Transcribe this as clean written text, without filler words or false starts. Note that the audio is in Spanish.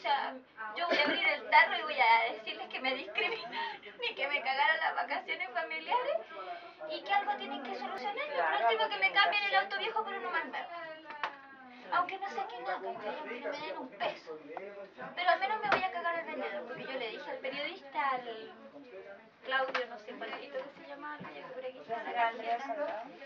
sea, yo voy a abrir el tarro y voy a decirles que me discriminaron y que me cagaron las vacaciones familiares y que algo tienen que solucionar. Por último que me cambien el auto viejo por uno más nuevo. Aunque no saquen nada, ¿cachai? Aunque no me den un peso. Pero al menos me voy a cagar al vendedor, porque yo le dije al periodista, al Claudio, no sé cuál que se llamaba, que por aquí está la tarjeta.